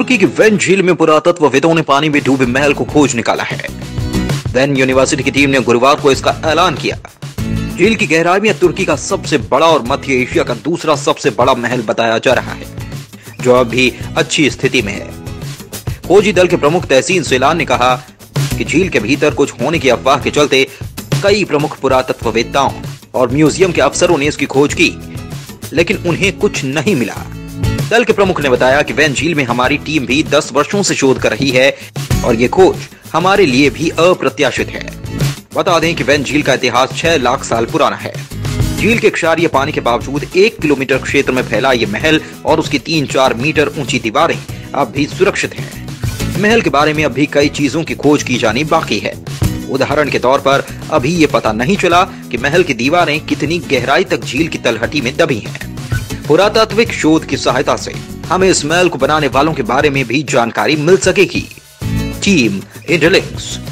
तुर्की की वेन झील में पुरातत्वविदों ने पानी में डूबे महल को खोज निकाला है। वेन यूनिवर्सिटी की टीम ने गुरुवार को इसका ऐलान किया। झील की गहराई में तुर्की का सबसे बड़ा और मध्य एशिया का दूसरा सबसे बड़ा महल बताया जा रहा है, जो अब भी अच्छी स्थिति में है। खोजी दल के प्रमुख तहसीन सेलान ने कहा कि झील के भीतर कुछ होने की अफवाह के चलते कई प्रमुख पुरातत्ववेत्ताओं और म्यूजियम के अफसरों ने इसकी खोज की, लेकिन उन्हें कुछ नहीं मिला। दल के प्रमुख ने बताया कि वेन झील में हमारी टीम भी 10 वर्षों से शोध कर रही है और ये खोज हमारे लिए भी अप्रत्याशित है। बता दें कि वेन झील का इतिहास 6 लाख साल पुराना है। झील के क्षारीय पानी के बावजूद 1 किलोमीटर क्षेत्र में फैला ये महल और उसकी 3-4 मीटर ऊंची दीवारें अब भी सुरक्षित हैं। महल के बारे में अब भी कई चीजों की खोज की जानी बाकी है। उदाहरण के तौर पर अभी ये पता नहीं चला कि महल की दीवारें कितनी गहराई तक झील की तलहटी में दबी हैं। पुरातात्विक शोध की सहायता से हमें इस महल को बनाने वालों के बारे में भी जानकारी मिल सकेगी। टीम इंटरलिंक्स।